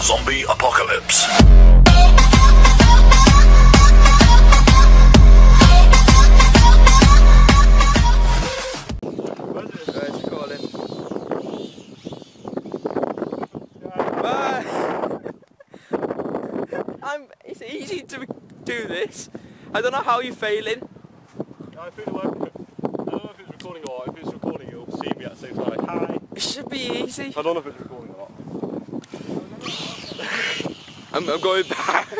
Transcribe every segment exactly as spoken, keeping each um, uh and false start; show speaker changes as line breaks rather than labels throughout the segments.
Zombie apocalypse.
I'm, it's easy to do this. I don't know how you're failing.
I think it won't. I don't know if it's recording or if it's recording you'll see me at the same time like, hi.
It should be easy.
I don't know if it's recording or not.
I'm, I'm going back.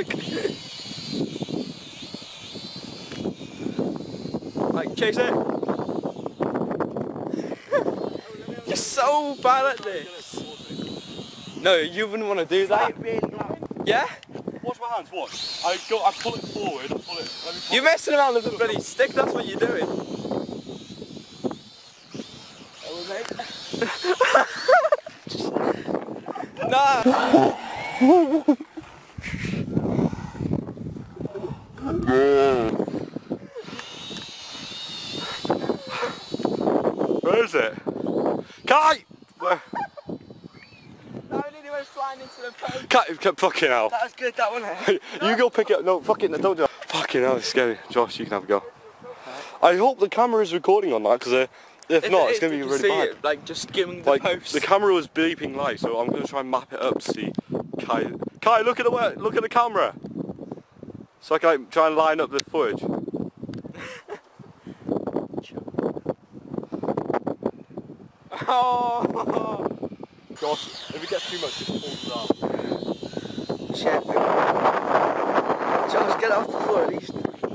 Like, chase it. You're so bad at this. No, you wouldn't want to do that. Yeah?
Watch my hands, watch. I go, I pull it forward, I pull it. Let me pull
You're
it.
messing around with the bloody stick, that's what you're doing. Nah.
Where is it? Kai! Where?
No, I nearly went flying into the post.
Kai, fucking hell.
That was good, that one.
You go pick it up. No, fucking, don't do it. Fucking hell, it's scary. Josh, you can have a go. I hope the camera is recording on that, because uh, if, if not, it it's going to be really bad.
It, like, just skimming the
like,
post.
the camera was beeping live, so I'm going to try and map it up to see Kai. Kai, look at the look at the camera. So I can like, try and line up the footage.
Oh!
Josh, if it gets too much, just pull it down.
Shit. Josh, get off the floor at least.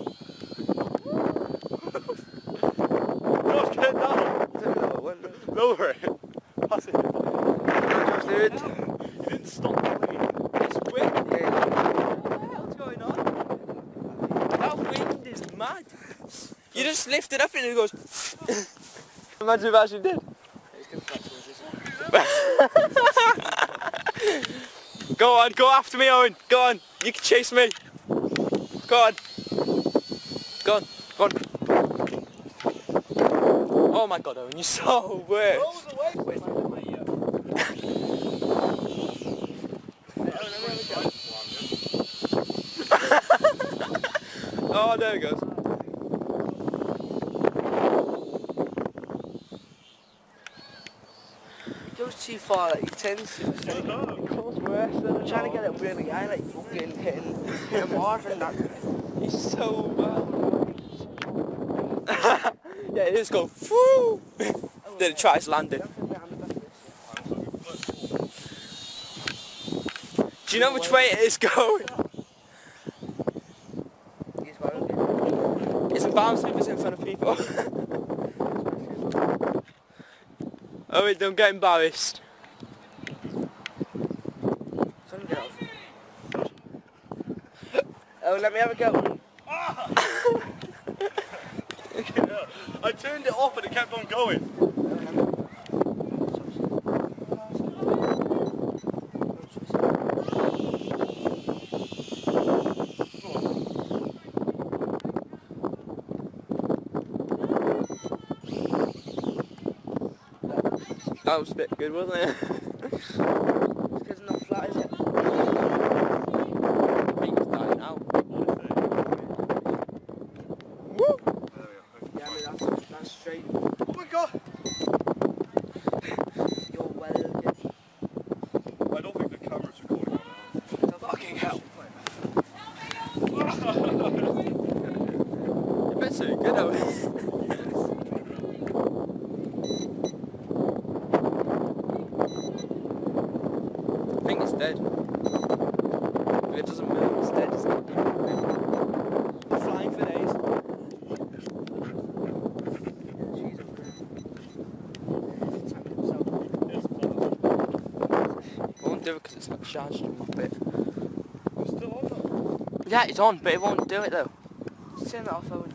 Josh, get down! Lower it. Pass it.
Josh, dude.
You didn't stop the rain.
It's windy. What the hell's going on? That wind is mad. You just lift it up and it goes. Imagine if I actually did. Go on, go after me, Owen. Go on, you can chase me. Go on. Go on, go on. Oh my god, Owen, you're so weird. Oh, there it goes.
It goes too far, like, it tends to. It goes worse. I'm trying to get it really high, like, fucking hitting, hitting water and that.
He's so bad. Yeah, it just go, whoo! Then it tries landing. Do you know which way it is going? It's embarrassing if it's in front of people. Oh wait, don't get embarrassed.
Oh, let me have a go.
I turned it off and it kept on going.
That was a bit good, wasn't it?
It's because it's not flat, is it?
I think it's dying out. Woo!
Yeah, I mean, that's, that's straight.
Oh my god!
You're welded.
I don't think the camera's recording on now.
Fucking hell. You bet so good, Owen. I think it's dead. If it doesn't move, it's dead, isn't it? We're flying for days. I won't do it because it's not charged in my bit.
It's still on though.
Yeah, it's on, but it won't do it though.
Turn it off, Owen.